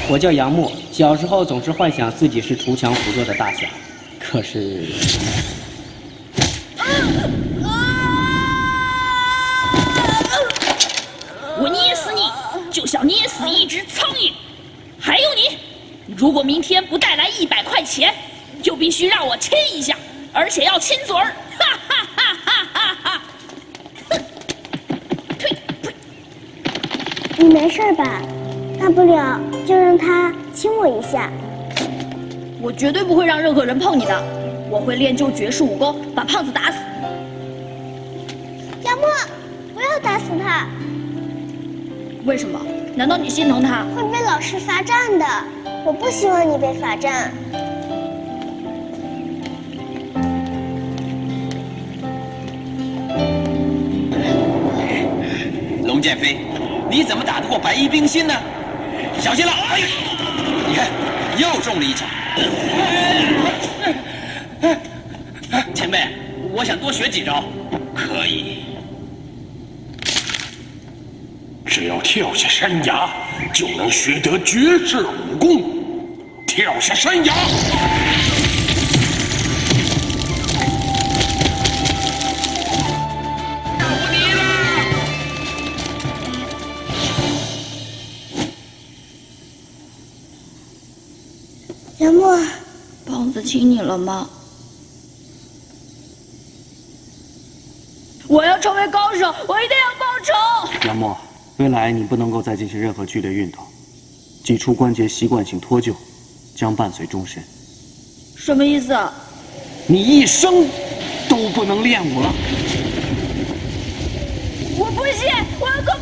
我叫杨默，小时候总是幻想自己是锄强扶弱的大侠，可是…… 我捏死你，就像捏死一只苍蝇。还有你，如果明天不带来100块钱，就必须让我亲一下，而且要亲嘴儿。哈哈哈哈哈哈！哼，退退。 你没事吧？大不了就让他亲我一下。 我绝对不会让任何人碰你的，我会练就绝世武功，把胖子打死。 杨默，不要打死他。 为什么？难道你心疼他？ 会被老师罚站的，我不希望你被罚站。 龙剑飞，你怎么打得过白衣冰心呢？小心了！哎，你看，又中了一脚。前辈，我想多学几招。可以。 只要跳下山崖，就能学得绝世武功。跳下山崖！ 到你了！ 杨默， 胖子亲你了吗？我要成为高手，我一定要报仇！ 杨默，未来你不能够再进行任何剧烈运动，脊柱关节习惯性脱臼将伴随终身。 什么意思啊？ 你一生都不能练武了。 我不信，我要做